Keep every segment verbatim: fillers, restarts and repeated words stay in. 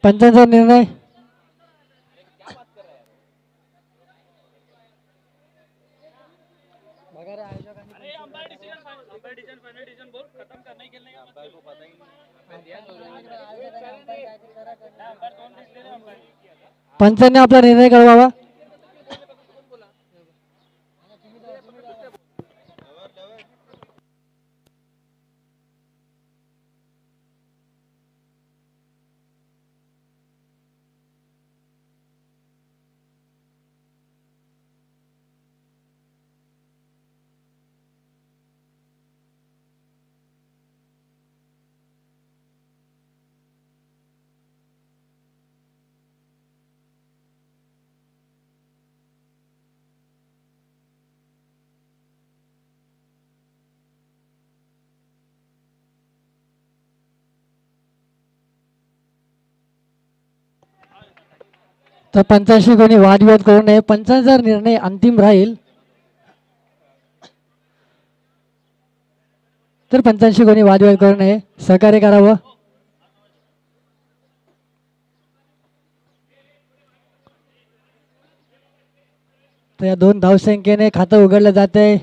पंचांचा निर्णय पंचांनी आपला निर्णय कळवावा. तर पंचांशी कोणी वादविवाद करू नये. पंचांचा निर्णय अंतिम राहील तर पंचांशी कोणी वादविवाद करू नये, सहकार्य करावं. तर या दोन धावसंख्येने खातं उघडलं जातंय.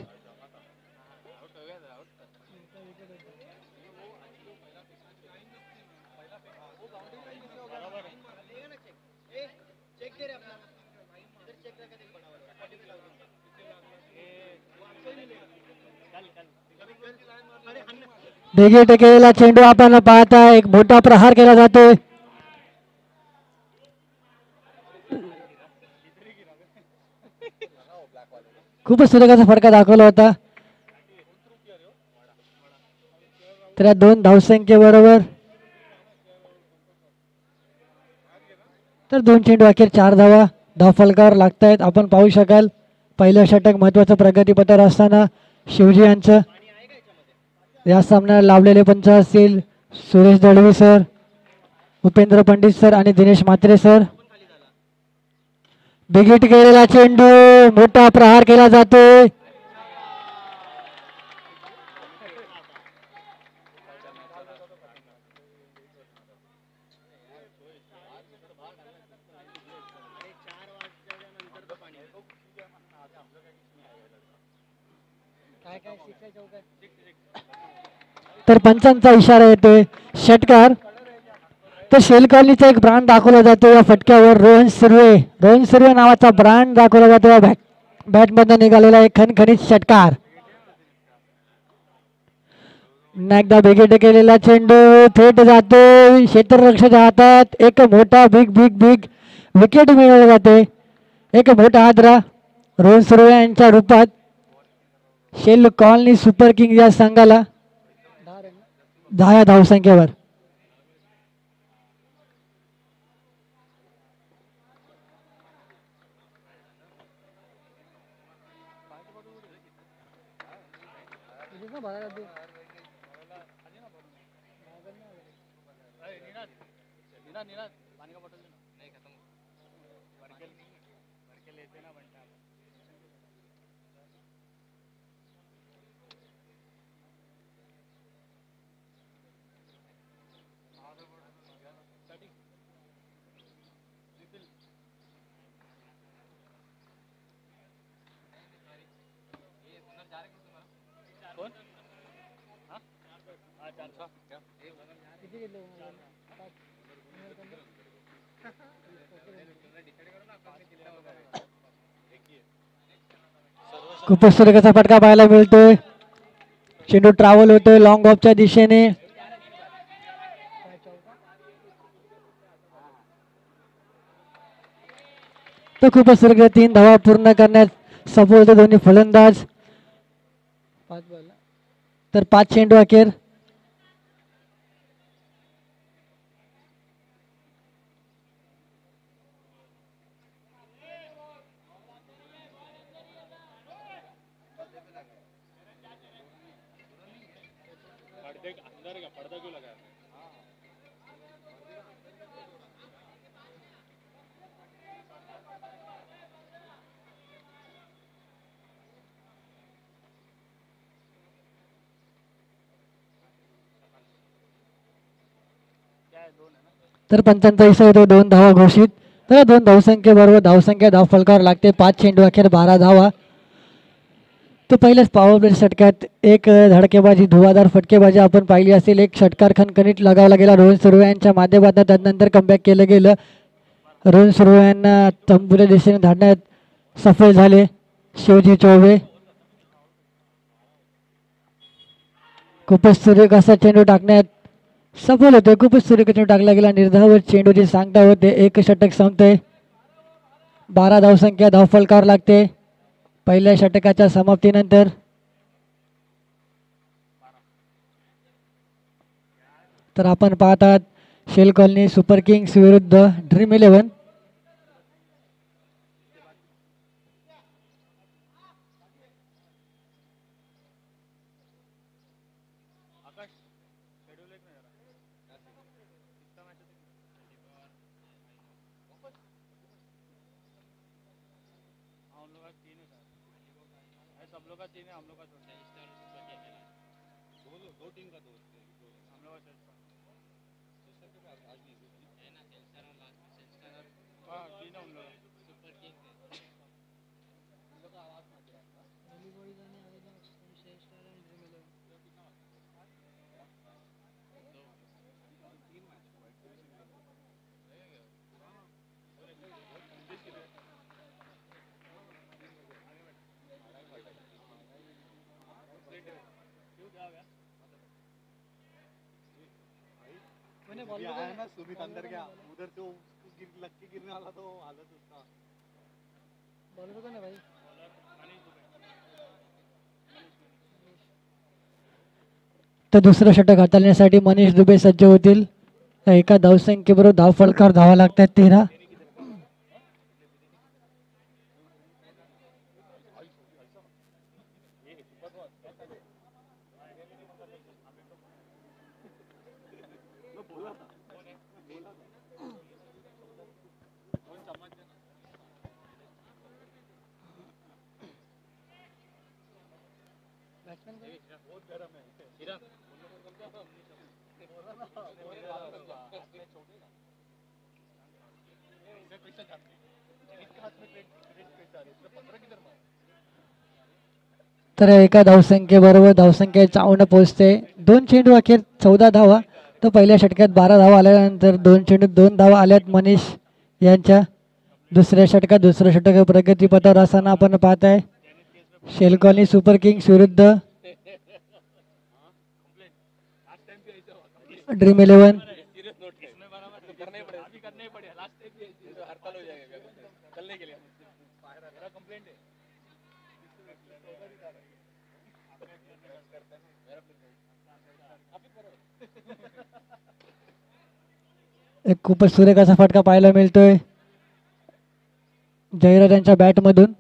बेगी टेकेलेला चेंडू आपण पाहता, एक मोठा प्रहार केला जातोय. खूपच सुरेखाचा फटका दाखवला होता. तर या दोन धावसंख्येबरोबर तर दोन चेंडू अखेर चार धावा धाव फलकावर लागतायत. आपण पाहू शकाल पहिलं षटक महत्वाचं प्रगतीपथावर असताना शिवजी यांचं या सामन्याला लावलेले पंच असतील सुरेश दळवी सर, उपेंद्र पंडित सर आणि दिनेश म्हात्रे सर. बिगिट केलेला चेंडू, मोठा प्रहार केला जातोय. तर पंचांचा इशारा येतोय षटकार. तर शेलकॉलनीचा एक ब्रांड दाखवला जातो या फटक्यावर. रोहन सुर्वे रोहन सुर्वे नावाचा ब्रांड दाखवला जातो या बॅट बॅटमधून निघालेला एक खणखणीत षटकार. एकदा बेगेट केलेला चेंडू थेट जातो क्षेत्ररक्षकाच्या हातात. एक मोठा बिग बिग बिग विकेट मिळवले जाते. एक मोठा हादरा रोहन सुर्वे यांच्या रूपात शेल कॉलनी सुपर किंग या संघाला दहा धावसंख्येवर. खूपच सुरेखाचा फटका पाहायला मिळतोय. चेंडू ट्रॅव्हल होतोय लॉंग ऑफच्या दिशेने. तर खूपच सुरेख तीन धावा पूर्ण करण्यात सफल होते दोन्ही फलंदाज. तर पाच चेंडू अखेर. तर पंचांचा हिस्सा येतो दोन धावा घोषित. तर दोन धावसंख्येबरोबर धावसंख्या धाव फलकावर लागते. पाच चेंडू अखेर बारा धावा. तो पहिल्याच पॉवर प्ले षटकात एक धडकेबाजी धुवाधार फटकेबाजी आपण पाहिली असेल. एक षटकार खणखणीत लगावला गेला रोहन सुर्वे यांच्या माध्यमातून. त्यानंतर कमबॅक केलं गेलं. रोहन सुर्वे यांना तंबूच्या दिशेने धाडण्यात सफल झाले शिवजी चौबे. खूपच सुरेख असा चेंडू टाकण्यात सफल होते. खूपच सुरेख चेंडू टाकला गेला. निर्धाव चेंडूची सांगता होते. एक षटक संपते. बारा धावसंख्या धाव फलकावर लागते पहिल्या षटकाच्या समाप्तीनंतर. तर आपण पाहतात शेल कॉलनी सुपर किंग्स विरुद्ध ड्रीम इलेव्हन. आया ना सुमित अंदर गया उधर से गिर लग के गिरने वाला तो हालत उसका बॉलर का ना भाई. तर दुसरं षटक हाताळण्यासाठी मनीष दुबे सज्ज होतील. एका धावसंख्येबरोबर धाव फलकावर धावा लागतात तेरा. तर एका धावसंख्येबरोबर धावसंख्या चावणं पोहोचते. दोन चेंडू अखेर चौदा धावा. तर पहिल्या षटकात बारा धावा आल्यानंतर दोन चेंडू दोन धावा आल्यात मनीष यांच्या. दुसऱ्या षटकात दुसरं षटक प्रगतीपथावर असताना आपण पाहत आहे शेल कॉलनी सुपर किंग्स विरुद्ध ड्रीम इलेव्हन. एक खूपच सुरेख असा फटका पाहायला मिळतोय जयराज यांच्या बॅट मधून.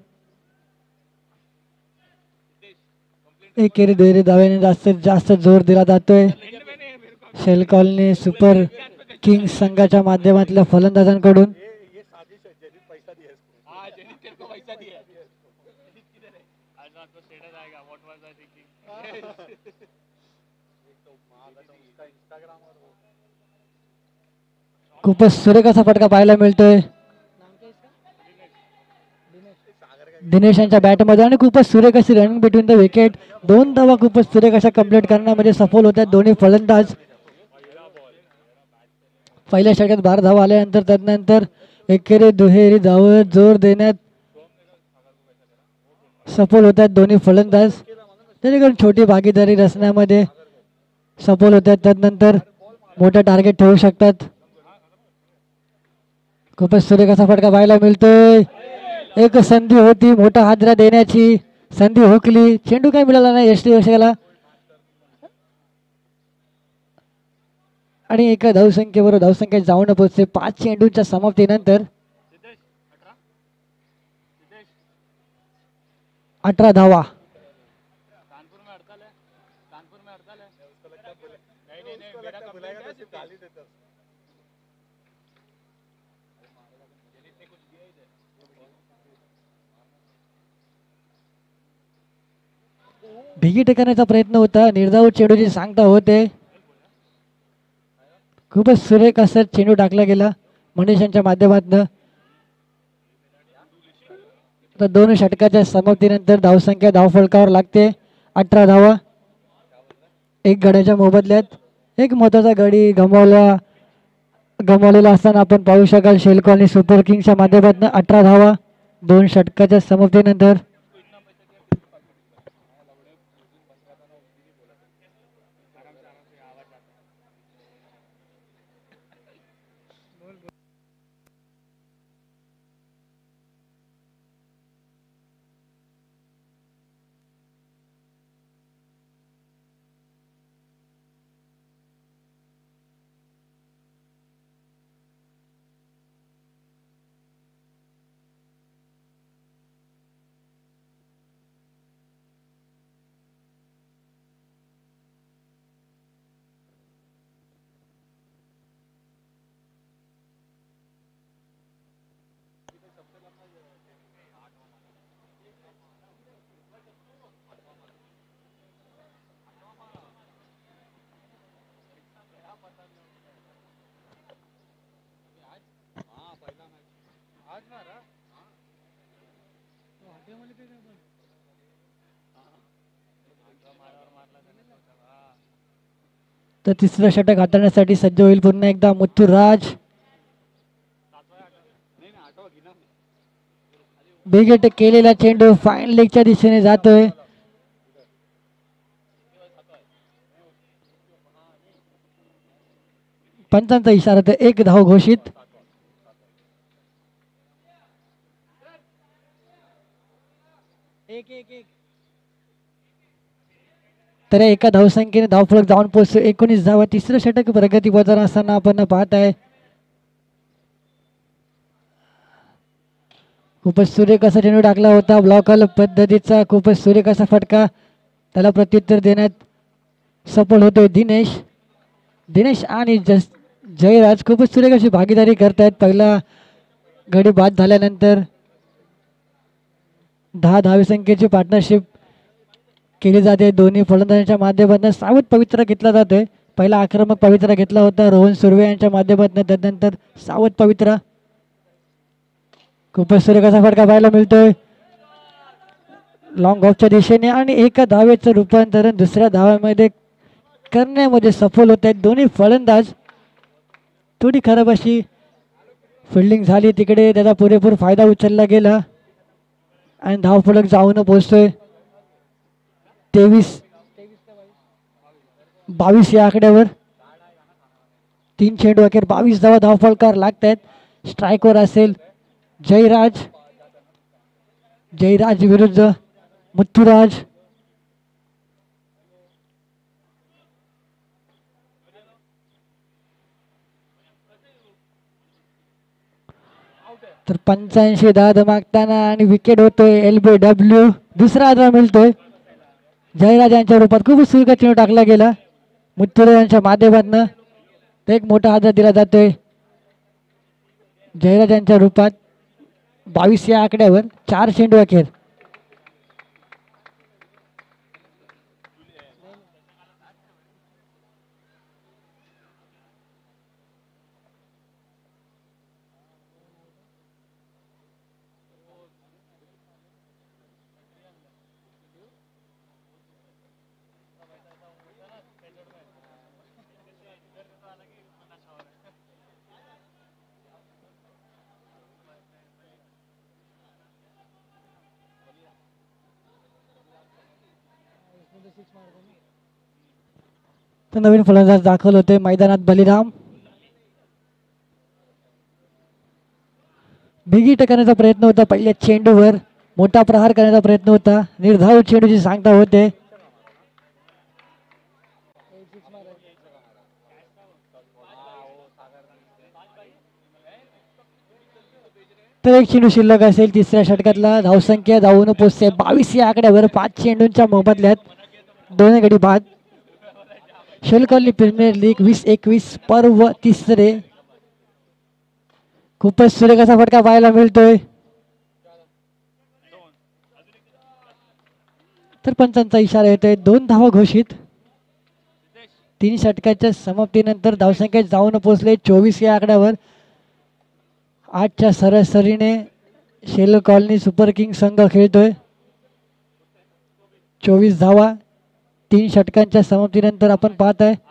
एकेरी दुहेरी धाव्याने जास्तीत जास्त जोर दिला जातोय शेल कॉलनी सुपर किंग्स संघाच्या माध्यमातल्या फलंदाजांकडून. खूपच सुरेख असा फटका पाहायला मिळतोय दिनेश यांच्या बॅटमध्ये. आणि खूपच सुरेख अशी रनिंग बिटवीन द विकेट. दोन धावा खूपच सुरेख अशा कंप्लीट करण्यामध्ये सफल होत्या दोन्ही फलंदाज. पहिल्या षटकात बारा धावा आल्यानंतर त्यानंतर एकेरी दुहेरी धाव जोर देण्यात सफल होतात दोन्ही फलंदाज. जेणेकरून छोटी भागीदारी रचण्यामध्ये सफल होतात. त्यानंतर मोठं टार्गेट ठेवू शकतात. खूपच सुरेख असा फटका पाहायला मिळतोय. एक संधी होती मोठा हादरा देण्याची. संधी हुकली. चेंडू काय मिळाला नाही यष्टी यशाला. आणि एका धावसंख्येबरोबर धावसंख्या जाऊन पोहोचते पाच चेंडूंच्या समाप्तीनंतर. अठरा धावा. भिगी टेकण्याचा प्रयत्न होता. निर्धाव चेंडूची सांगता होते. खूपच सुरेख असं चेंडू टाकला गेला मनीषांच्या माध्यमातून. तर दोन षटकाच्या समाप्तीनंतर धावसंख्या धावफलकावर लागते अठरा धावा. एक गड्याच्या मोबदल्यात एक महत्वाचा गडी गमावला गमावलेला असताना आपण पाहू शकाल शेल कॉलनी सुपर किंग्सच्या माध्यमातून अठरा धावा दोन षटकाच्या समाप्तीनंतर. तर तिसरं षटक हाताळण्यासाठी सज्ज होईल पुन्हा एकदा मुथुराज. बिग केलेला चेंडू फाईन लेगच्या दिशेने जातोय. पंचांचा इशारा तर एक धाव घोषित. एक एक एक तर एका धावसंख्येने धावफलक जाऊन पोहोचतो एकोणीस धावा. तिसरं षटक प्रगती पथावर असताना आपण पाहत आहे. खूपच सुरेख असा चेंडू टाकला होता ब्लॉकल पद्धतीचा. खूपच सुरेख असा फटका त्याला प्रत्युत्तर देण्यात सफल होतोय दिनेश. दिनेश आणि जस जयराज खूपच सुरेख अशी भागीदारी करतायत. पहिला गडी बाद झाल्यानंतर दहा धावसंख्येची पार्टनरशिप केली जाते. दोन्ही फलंदाजांच्या माध्यमातून सावध पवित्रा घेतला जातोय. पहिला आक्रमक पवित्रा घेतला होता रोहन सुर्वे यांच्या माध्यमातून. त्यानंतर सावध पवित्रा. खूपच सुरेख असा फटका पाहायला मिळतोय लॉंग ऑफच्या दिशेने आणि एका धावेचं रूपांतरण दुसऱ्या धाव्यामध्ये करण्यामध्ये सफल होत आहेत दोन्ही फलंदाज. थोडी खराब अशी फिल्डिंग झाली तिकडे, त्याचा पुरेपूर फायदा उचलला गेला आणि धावफलक जाऊन पोहोचतोय तेवीस बावीस या आकड्यावर. तीन चेंडू अखेर बावीस धावा धावफलकार लागत आहेत. स्ट्राईकवर असेल जयराज. जयराज विरुद्ध मुथुराज. तर पंच्याऐंशी धावा मागताना आणि विकेट होतोय एल बी डब्ल्यू. दुसरा आधार मिळतोय जयराज यांच्या रूपात. खूप सुरेख चेंडू टाकला गेला मुथुराज यांच्या माध्यमातून. एक मोठा आधार दिला जातोय जयराज यांच्या रूपात. बावीस या आकड्यावर चार चेंडू अखेर. तर नवीन फलंदाज दाखल होते मैदानात बलिराम. बिगी करण्याचा प्रयत्न होता पहिल्या चेंडूवर. मोठा प्रहार करण्याचा प्रयत्न होता. निर्धाव चेंडूची सांगता होते. तर एक चेंडू शिल्लक असेल तिसऱ्या षटकातला. धावसंख्या धावून पोचते बावीस या आकड्यावर. पाच चेंडूंच्या मोबदल्यात दोन गडी बाद. शेलकॉलनी प्रीमियर लीग वीस एकवीस पर्व तिसरे. खूपच सुरेख असा फटका पाहायला मिळतोय. तर पंचांचा इशारा येतोय दोन धावा घोषित. तीन षटकाच्या समाप्तीनंतर धावसंख्या जाऊन पोहोचले चोवीस या आकड्यावर. आठच्या सरासरीने शेल कॉलनी सुपर किंग संघ खेळतोय. चोवीस धावा तीन षटकांच्या समाप्तीनंतर आपण पाहत आहे.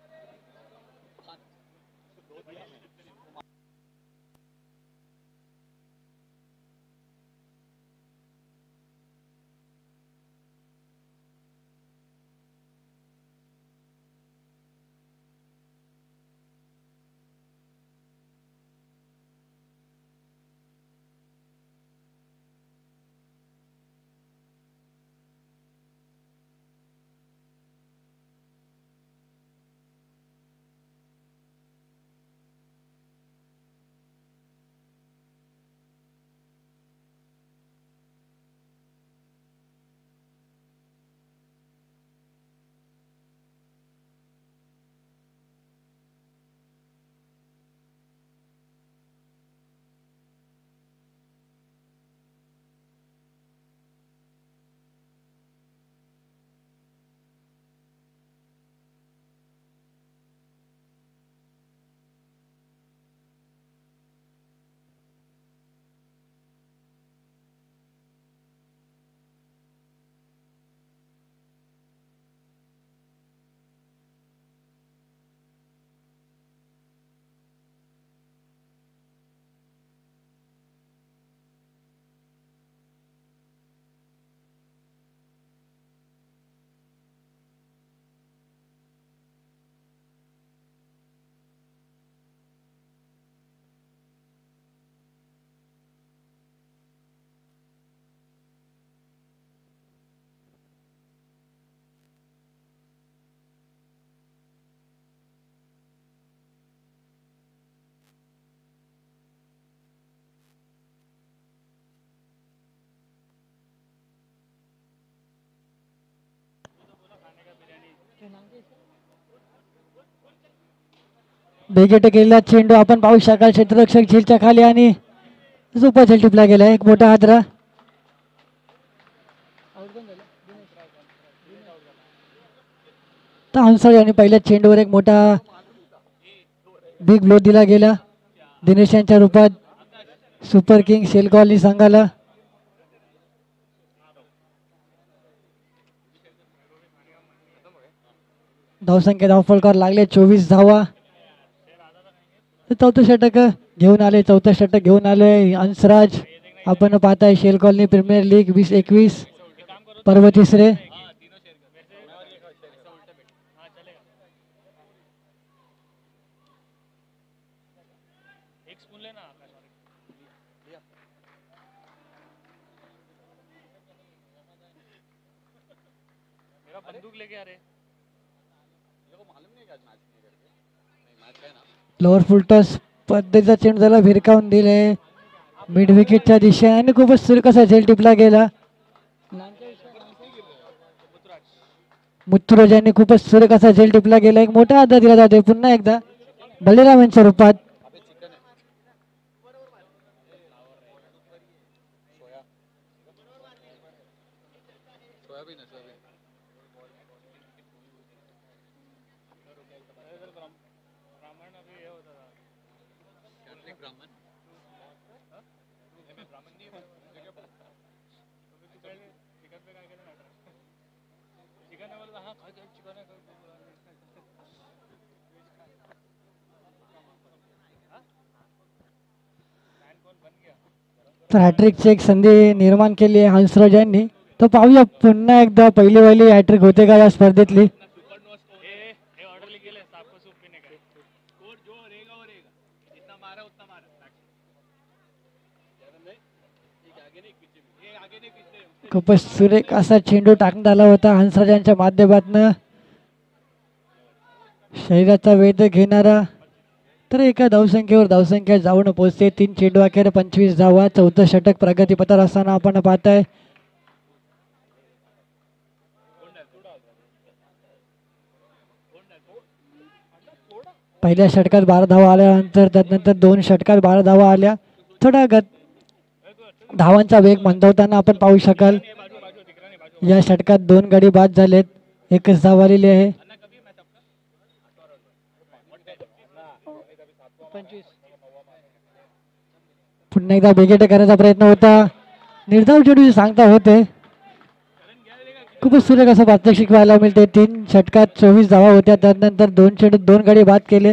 बेगेट केलेला चेंडू आपण पाहू शकाल. क्षेत्ररक्षक झेलच्या खाली आणि झोपा झेल टिपला गेला. एक मोठा हादरा. हंसळ यांनी पहिल्या चेंडूवर एक मोठा बिग ब्लो दिला गेला दिनेश यांच्या रूपात सुपर किंग शेल कॉलनी संघाला. धावसंख्या धावफलकावर लागले चोवीस धावा. चौथं षटक घेऊन आले चौथं षटक घेऊन आले हंसराज. आपण पाहताय शेल कॉलनी प्रीमियर लीग वीस एकवीस पर्व तिसरे. लोअर फुलटॉस पद्धतीचा चेंडू झाला भिरकावून दिले मिड विकेटच्या दिशेने आणि खूपच सुरकसा झेल टिपला गेला. मुत्तुराज यांनी खूपच सुरकसा झेल टिपला गेला. एक मोठा आधार दिला जातोय पुन्हा एकदा बलिराम यांच्या रूपात. तर हॅट्रिकची एक संधी निर्माण केली आहे हंसराज यांनी. तर पाहूया पुन्हा एकदा पहिली पहिली हॅट्रिक होते का या स्पर्धेतली. खूपच सुरेख असा चेंडू टाकण्यात आला होता हंसराज यांच्या माध्यमातून. शरीराचा वेध घेणारा. तर एका धावसंख्येवर धावसंख्या जाऊन पोहोचते. तीन चेंडू अखेर पंचवीस धावा. चौथं षटक प्रगतीपथावर असताना आपण पाहताय. पहिल्या षटकात बारा धावा आल्यानंतर त्यानंतर दोन षटकात बारा धावा आल्या. थोडा गत धावांचा वेग मंदावताना आपण पाहू शकाल. या षटकात दोन गडी बाद झालेत. एकच धाव आलेली आहे. पंचवीस. पुन्हा एकदा बिगेट करण्याचा प्रयत्न होता. निर्धाव चेंडू सांगता होते. खूपच सुरेख असं प्रात्यक्षिक पाहायला मिळते. तीन षटकात चोवीस धावा होत्या. त्यानंतर दोन चेंडू दोन गडी बाद केले.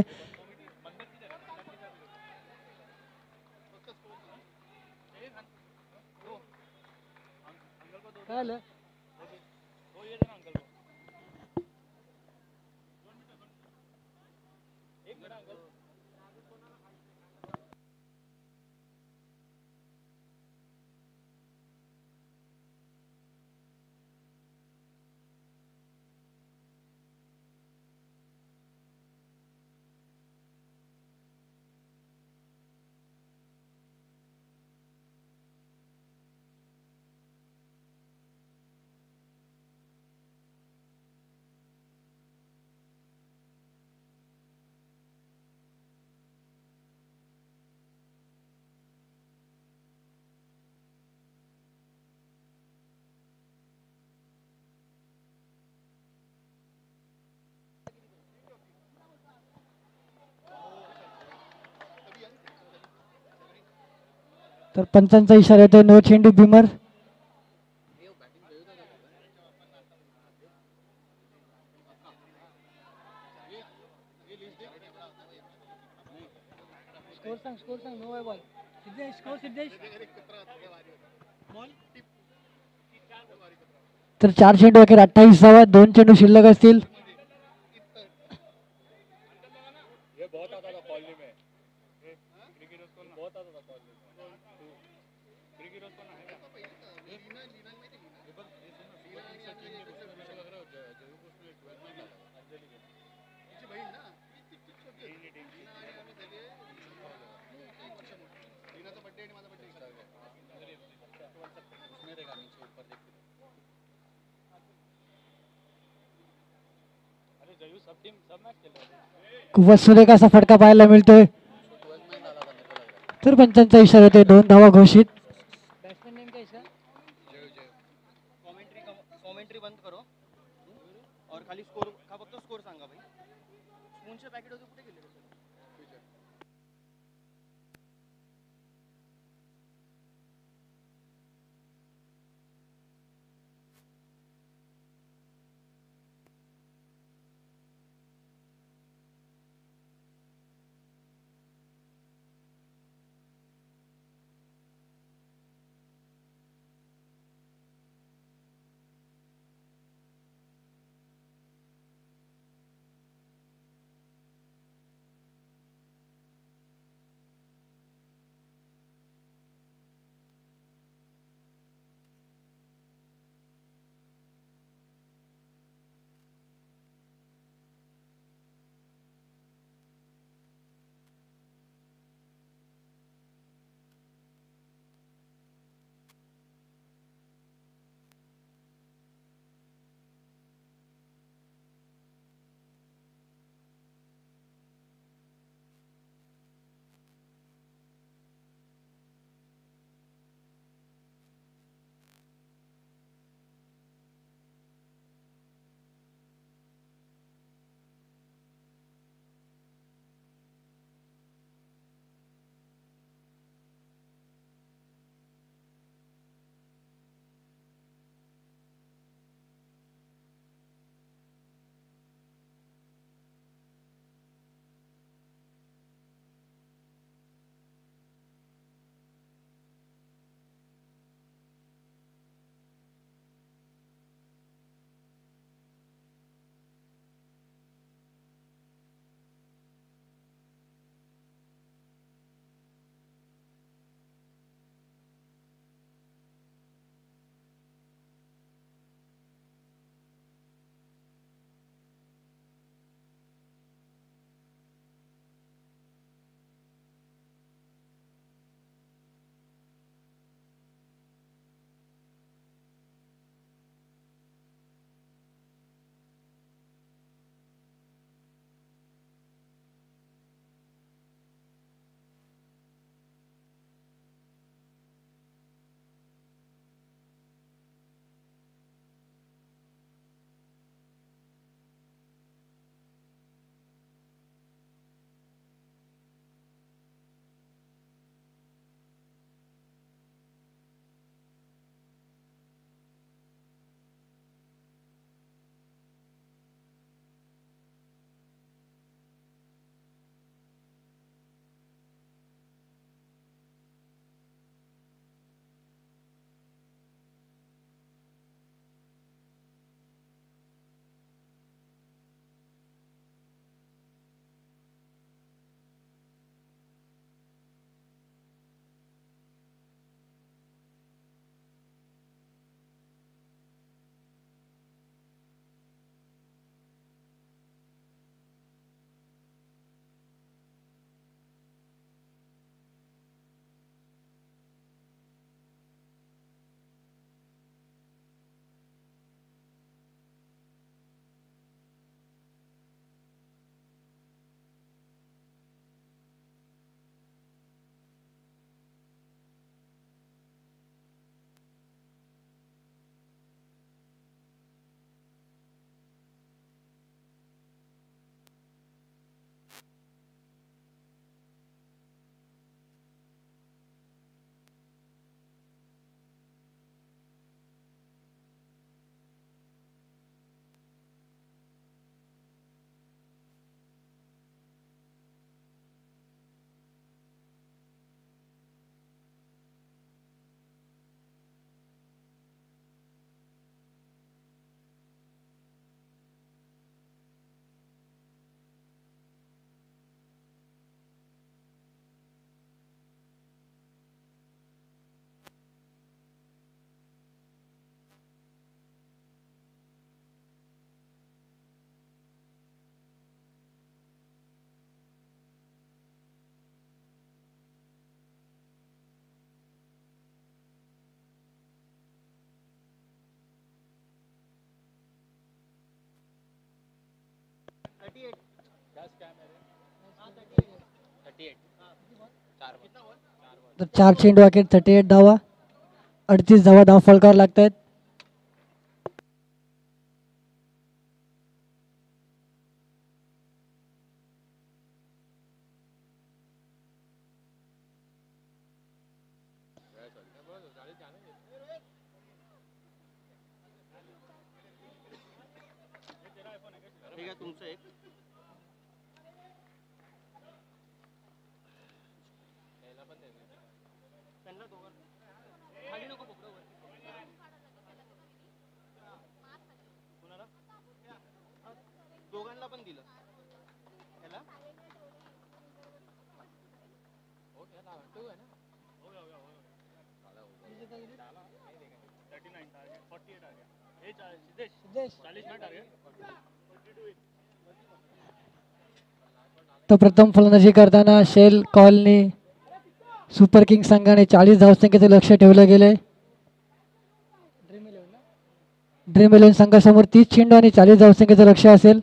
तर पंचांचा इशारा येतो. नो चेंडू बिमर. स्कोर सांग स्कोर सांग. No ball. Siddhesh score Siddhesh. तर चार चेंडू अखेर अठ्ठावीस धावा. दोन चेंडू शिल्लक असतील. खूपच सुरेख असा फटका पाहायला मिळतोय. तर पंचांचा इशारा येतोय. दोन धावा घोषित. बॅट्समॅन नेम क्या है इसका? कॉमेंट्री कॉमेंट्री बंद करो और खाली स्कोर का फक्त स्कोर सांगा भाई. स्पूनचे पॅकेट होते कुठे गेले? तर चार चेंडू अखेर थर्टी एट धावा, अडतीस धावा धाव फलकावर लागत आहेत. ठीक आहे तुमचं एक त्यांना दोघांना खाली नको पकडू वर. कुणाला हा, दोघांना पण दिलं त्याला तर प्रथम फलंदाजी करताना शेल कॉलनी सुपर किंग संघाने चाळीस धावसंख्येचे लक्ष ठेवलं गेले. ड्रीम इलेव्हन संघासमोर तीस चेंडू आणि चाळीस धावसंख्येचं लक्ष असेल.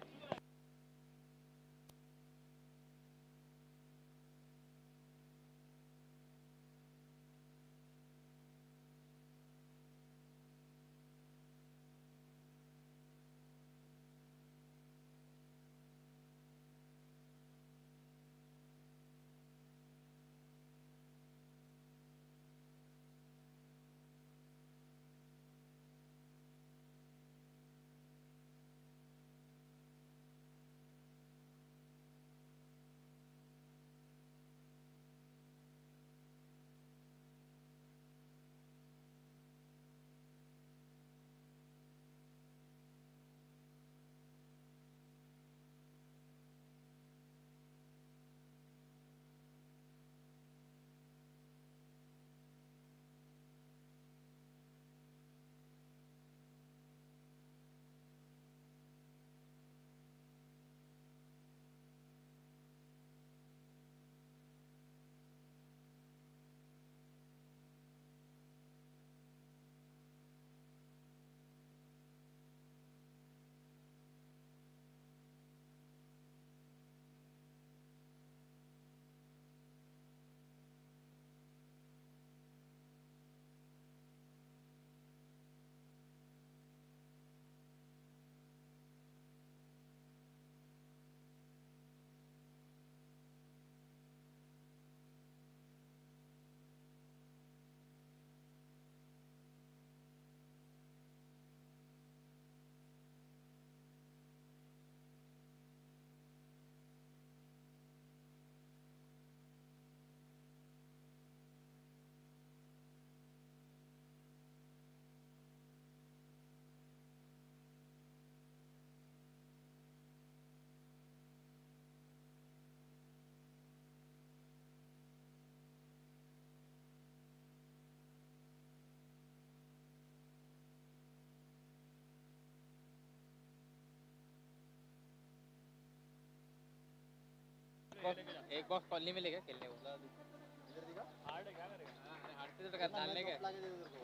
एक बॉक्स कॉलोनी में लेगा खेलने को हार्ड है क्या करेगा हार्ड तो डालने का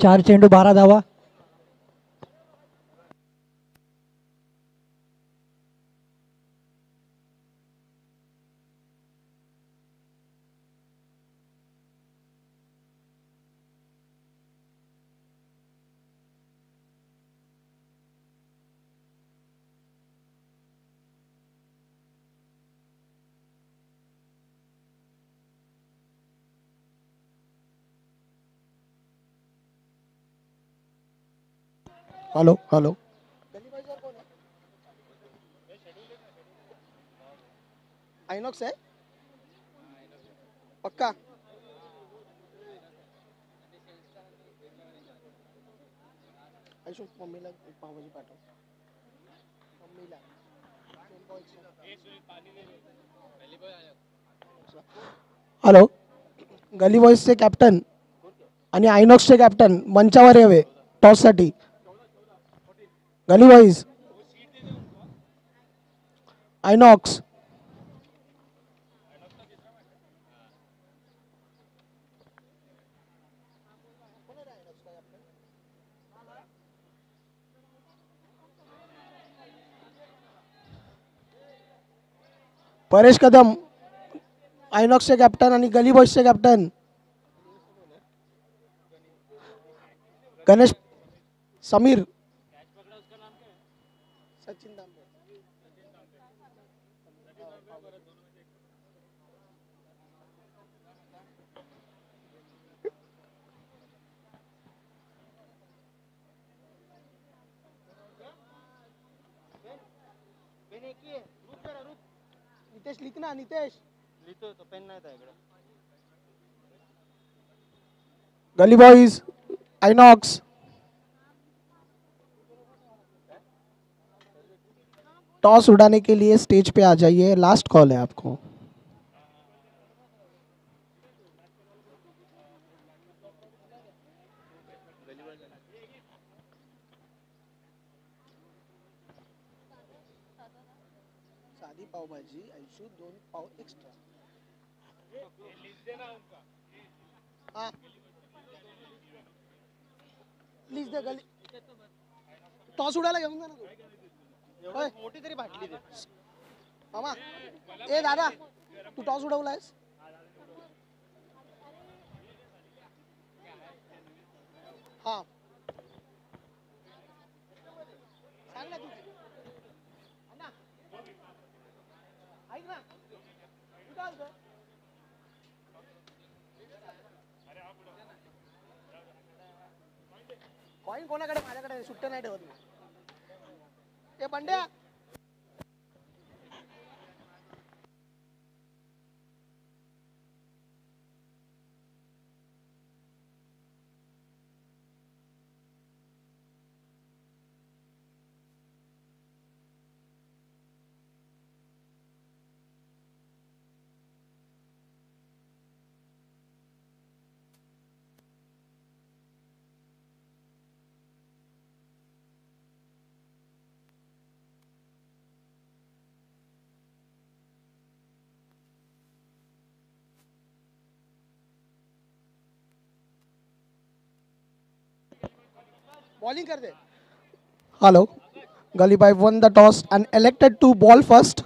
चार चेंडू बारा धावा. हेलो हेलो आइनॉक्स है पक्का. आयशू मम्मीला पावभाजी पाठव. मम्मीला हॅलो. गली बॉईजचे कॅप्टन आणि आयनॉक्सचे कॅप्टन मंचावर यावे टॉससाठी. Gully Boys Inox. Paresh Kadam आयनॉक्सचे कॅप्टन आणि गली बॉईजचे कॅप्टन. गणेश समीर सचिन तांबे. नितेश लिख ना. नितेश लिखतो तो पेन नाही त्याकडे. गली बॉईज आइनॉक्स. टॉस उड़ाने के लिए स्टेज पे आ जाइए. लास्ट कॉल है आपको. साधी पावभाजी ऐंशी दोन पाव एक्स्ट्रा. हाँ प्लीज दे. गली टॉस उडायला घेऊन जा ना तू. होय, मोठी तरी बाटली दे मामा. ए दादा तू टॉस उडवलायस. हा सांग ना तू. अण्णा ऐक ना तू काय बोलतोय. कॉइन कोणाकडे. माझ्याकडे सुट्टे नाही ठेवत मी. ए बंड्या bowling कर दे. Hello. Gully Boy won the toss and elected to ball first.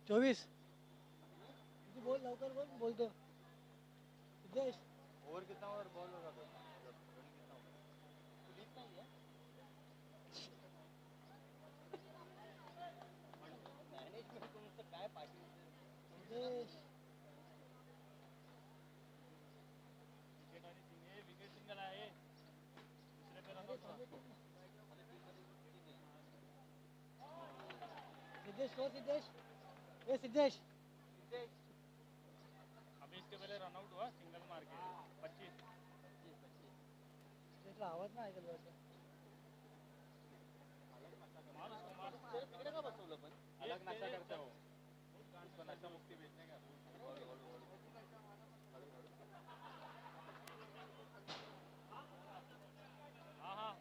चोवीस किती बोल लवकर बोल बोलतो सिद्धेश ओव्हर कितना ओव्हर बॉल होगा तो सिद्धेश सिद्धेश को सिद्धेश ए सिद्धेश अभी इसके पहले रन आउट हुआ सिंगल मार के पच्चीस त्याचा आवाज नाही ऐकत बरं. अलग नशा करते हो उसको नशा मुक्ति भेजने का हाँ हाँ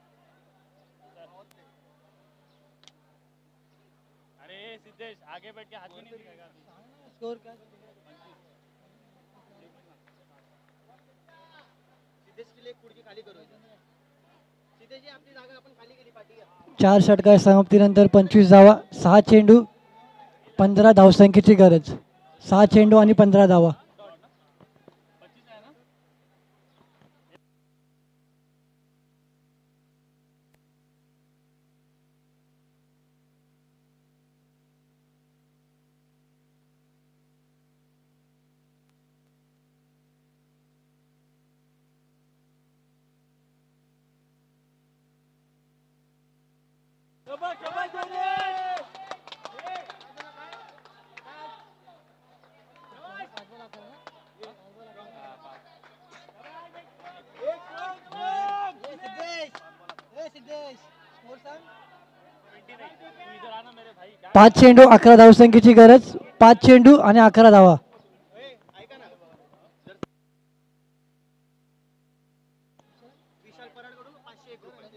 अरे सिद्धेश आगे बैठ के हाथ भी नहीं दिखाएगा स्कोर काय सिद्धेशची लेग पुढची खाली करू सिद्धेशची आपली जागा आपण खाली केली पाठी चार षटकार समाप्तीनंतर पंचवीस धावा सहा चेंडू पंधरा धावसंख्येची गरज सहा चेंडू आणि पंधरा धावा पच्चीस है ना इधर आना मेरे भाई क्या पाच चेंडू अकरा धावसंख्येची गरज पाच चेंडू आणि अकरा धावा ऐका ना विशाल पराडकडून पाचशे एक रुपये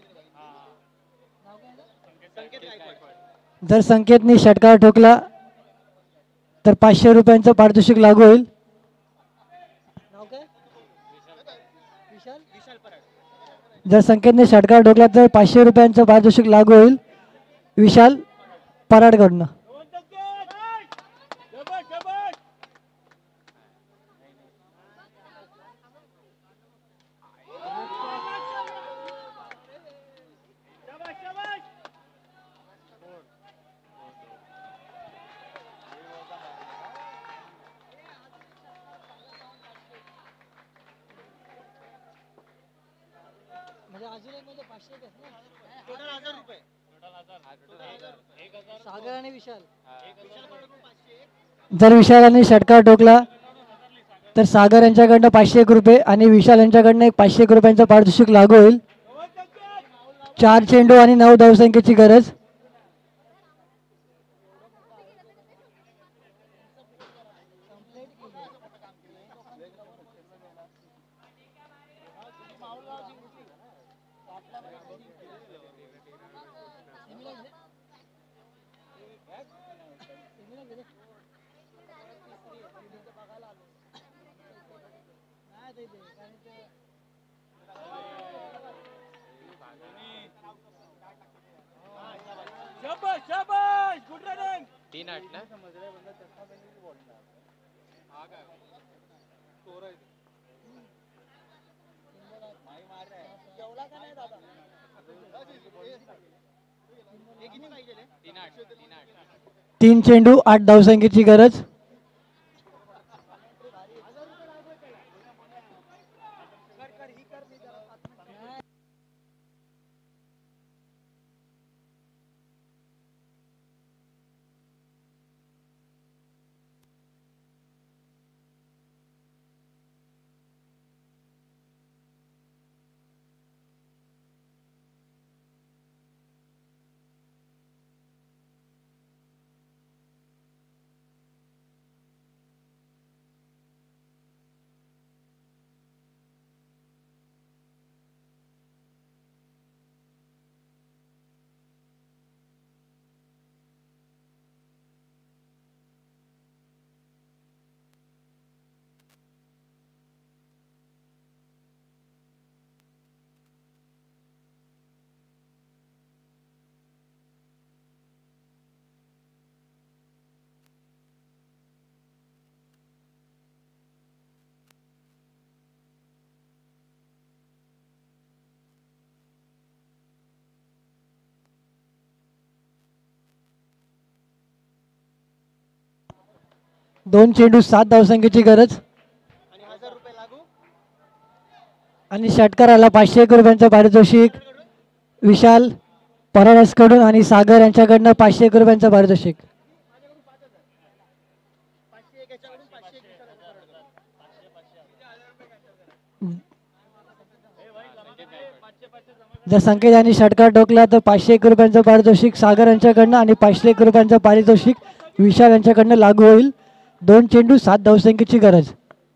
संकेत गायकवाड जर संकेतने षटकार ठोकला तर पाचशे रुपयांचं पारितोषिक लागू होईल विशाल पराड जर संकेतने षटकार ठोकला तर पाचशे रुपयांचं पारितोषिक लागू होईल विशाल पराडकडनं टोटल हजार रुपये सागर आणि विशाल विशाल पराडकडून पाचशे एक जर विशालाने षटकार ठोकला तर सागर यांच्याकडनं पाचशे एक रुपये आणि विशाल यांच्याकडनं एक पाचशे एक रुपयांचं पारितोषिक लागू होईल चार चेंडू आणि नऊ धावसंख्येची गरज तीन आठ ना तीन आठ तीन आठ तीन चेंडू आठ धावसंख्येची गरज दोन चेंडू सात धावसंख्येची गरज. आणि षटकाराला पाचशे एक रुपयांचं पारितोषिक विशाल कडून आणि सागर यांच्याकडनं पाचशे एक रुपयांचं पारितोषिक. जर संकेत यांनी षटकार ठोकला तर पाचशे एक रुपयांचं पारितोषिक सागर यांच्याकडनं आणि पाचशे एक रुपयांचं पारितोषिक विशाल यांच्याकडनं लागू होईल. दोन चेंडू सात धावसंख्येची गरज.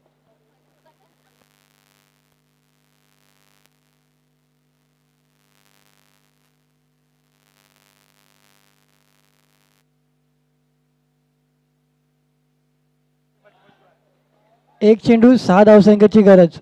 एक चेंडू सहा धावसंख्येची गरज.